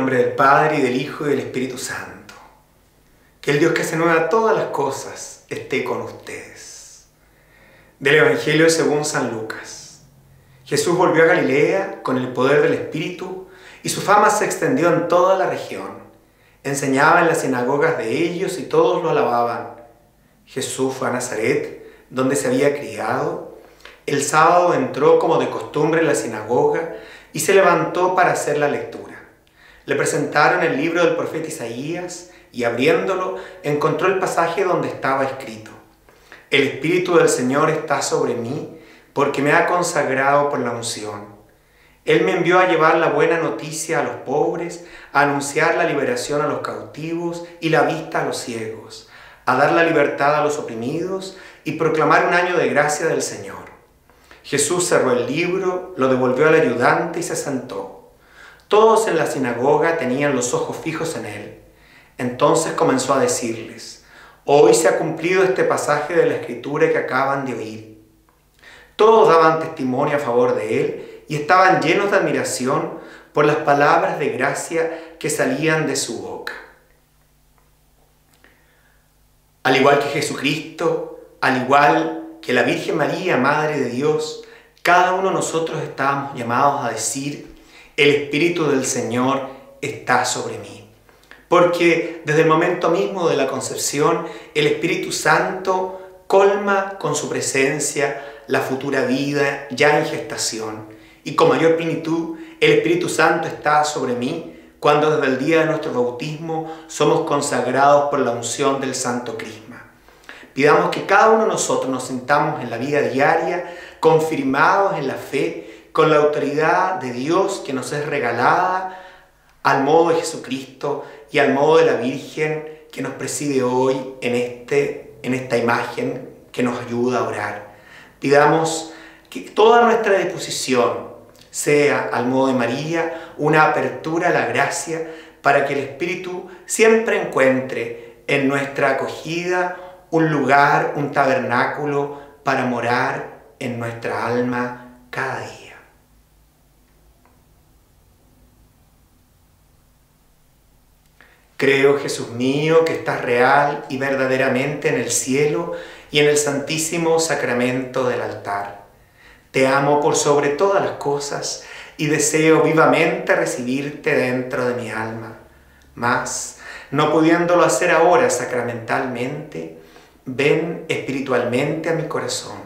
nombre del Padre, y del Hijo, y del Espíritu Santo. Que el Dios que hace nueva todas las cosas esté con ustedes. Del Evangelio según San Lucas. Jesús volvió a Galilea con el poder del Espíritu, y su fama se extendió en toda la región. Enseñaba en las sinagogas de ellos y todos lo alababan. Jesús fue a Nazaret, donde se había criado. El sábado entró como de costumbre en la sinagoga y se levantó para hacer la lectura. Le presentaron el libro del profeta Isaías y abriéndolo encontró el pasaje donde estaba escrito: El Espíritu del Señor está sobre mí porque me ha consagrado por la unción. Él me envió a llevar la buena noticia a los pobres, a anunciar la liberación a los cautivos y la vista a los ciegos, a dar la libertad a los oprimidos y proclamar un año de gracia del Señor. Jesús cerró el libro, lo devolvió al ayudante y se sentó. Todos en la sinagoga tenían los ojos fijos en él. Entonces comenzó a decirles: Hoy se ha cumplido este pasaje de la Escritura que acaban de oír. Todos daban testimonio a favor de él y estaban llenos de admiración por las palabras de gracia que salían de su boca. Al igual que Jesucristo, al igual que la Virgen María, Madre de Dios, cada uno de nosotros estábamos llamados a decir: El Espíritu del Señor está sobre mí. Porque desde el momento mismo de la concepción, el Espíritu Santo colma con su presencia la futura vida ya en gestación. Y con mayor plenitud, el Espíritu Santo está sobre mí cuando desde el día de nuestro bautismo somos consagrados por la unción del Santo Crisma. Pidamos que cada uno de nosotros nos sintamos en la vida diaria, confirmados en la fe, con la autoridad de Dios que nos es regalada, al modo de Jesucristo y al modo de la Virgen que nos preside hoy en esta imagen que nos ayuda a orar. Pidamos que toda nuestra disposición sea, al modo de María, una apertura a la gracia para que el Espíritu siempre encuentre en nuestra acogida un lugar, un tabernáculo para morar en nuestra alma cada día. Creo, Jesús mío, que estás real y verdaderamente en el cielo y en el santísimo sacramento del altar. Te amo por sobre todas las cosas y deseo vivamente recibirte dentro de mi alma. Mas, no pudiéndolo hacer ahora sacramentalmente, ven espiritualmente a mi corazón.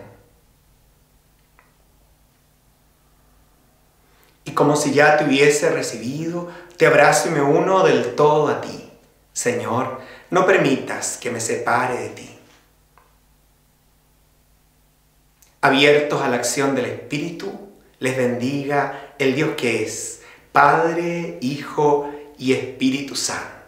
Y como si ya te hubiese recibido, te abrazo y me uno del todo a ti. Señor, no permitas que me separe de ti. Abiertos a la acción del Espíritu, les bendiga el Dios que es Padre, Hijo y Espíritu Santo.